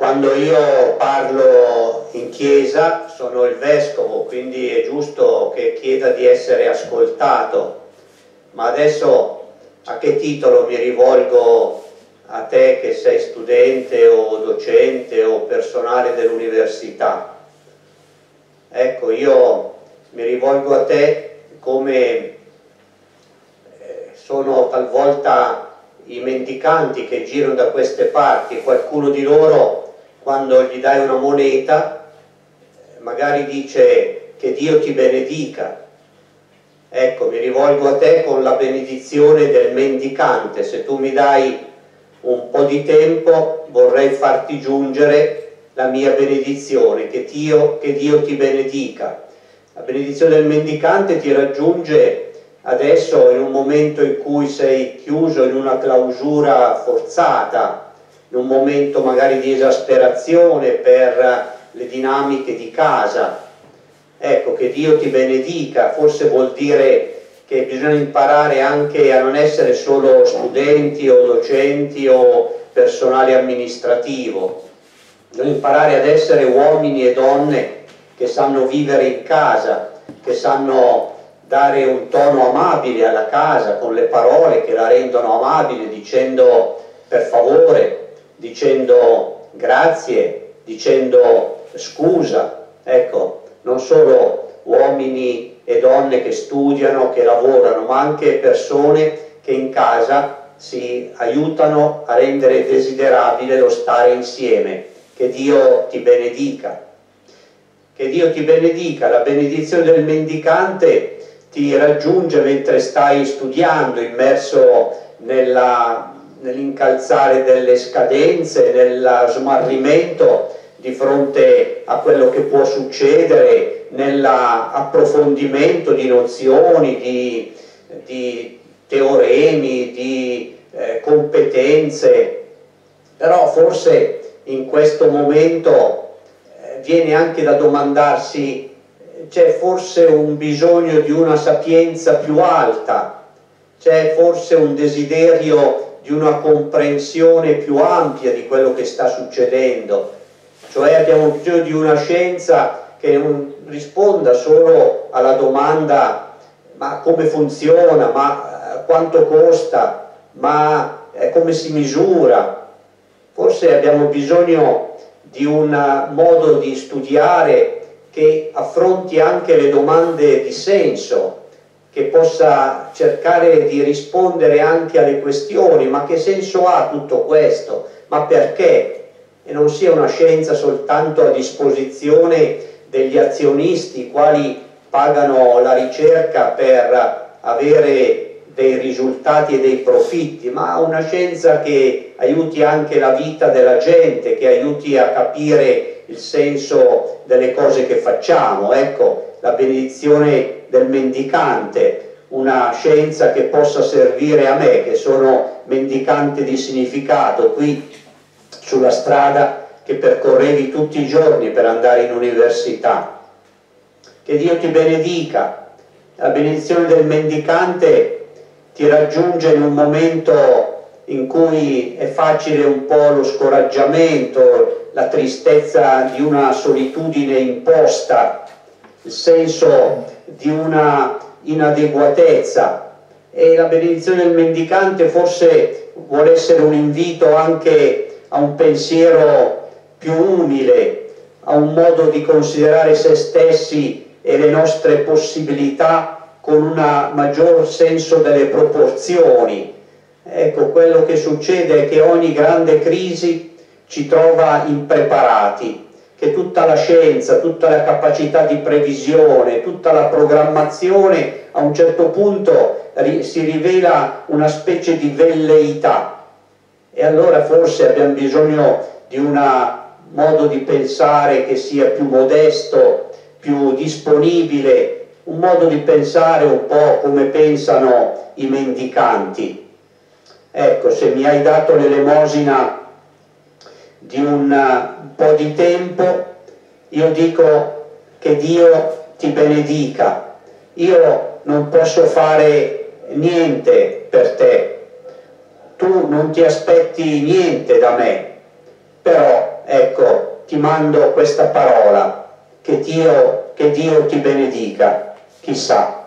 Quando io parlo in chiesa sono il vescovo, quindi è giusto che chieda di essere ascoltato, ma adesso a che titolo mi rivolgo a te che sei studente o docente o personale dell'università? Ecco, io mi rivolgo a te come sono talvolta i mendicanti che girano da queste parti, e qualcuno di loro quando gli dai una moneta magari dice che Dio ti benedica. Ecco, mi rivolgo a te con la benedizione del mendicante. Se tu mi dai un po' di tempo vorrei farti giungere la mia benedizione, che Dio ti benedica. La benedizione del mendicante ti raggiunge adesso in un momento in cui sei chiuso in una clausura forzata, in un momento magari di esasperazione per le dinamiche di casa. Ecco, che Dio ti benedica, forse vuol dire che bisogna imparare anche a non essere solo studenti o docenti o personale amministrativo, bisogna imparare ad essere uomini e donne che sanno vivere in casa, che sanno dare un tono amabile alla casa con le parole che la rendono amabile, dicendo per favore, dicendo grazie, dicendo scusa. Ecco, non solo uomini e donne che studiano, che lavorano, ma anche persone che in casa si aiutano a rendere desiderabile lo stare insieme. Che Dio ti benedica. Che Dio ti benedica. La benedizione del mendicante ti raggiunge mentre stai studiando, immerso nell'incalzare delle scadenze, nello smarrimento di fronte a quello che può succedere, nell'approfondimento di nozioni, di teoremi, di competenze. Però forse in questo momento viene anche da domandarsi: c'è forse un bisogno di una sapienza più alta, c'è forse un desiderio di una comprensione più ampia di quello che sta succedendo, cioè abbiamo bisogno di una scienza che non risponda solo alla domanda ma come funziona, ma quanto costa, ma come si misura. Forse abbiamo bisogno di un modo di studiare che affronti anche le domande di senso, che possa cercare di rispondere anche alle questioni: ma che senso ha tutto questo? Ma perché? E non sia una scienza soltanto a disposizione degli azionisti, i quali pagano la ricerca per avere dei risultati e dei profitti, ma una scienza che aiuti anche la vita della gente, che aiuti a capire il senso delle cose che facciamo. Ecco, la benedizione del mendicante, una scienza che possa servire a me, che sono mendicante di significato, qui sulla strada che percorrevi tutti i giorni per andare in università. Che Dio ti benedica. La benedizione del mendicante ti raggiunge in un momento in cui è facile un po' lo scoraggiamento, la tristezza di una solitudine imposta, il senso di una inadeguatezza, e la benedizione del mendicante forse vuole essere un invito anche a un pensiero più umile, a un modo di considerare se stessi e le nostre possibilità con un maggior senso delle proporzioni. Ecco, quello che succede è che ogni grande crisi ci trova impreparati, che tutta la scienza, tutta la capacità di previsione, tutta la programmazione a un certo punto si rivela una specie di velleità, e allora forse abbiamo bisogno di un modo di pensare che sia più modesto, più disponibile, un modo di pensare un po' come pensano i mendicanti. Ecco, se mi hai dato l'elemosina di un po' di tempo, io dico che Dio ti benedica. Io non posso fare niente per te, tu non ti aspetti niente da me, però ecco, ti mando questa parola, che Dio ti benedica, chissà.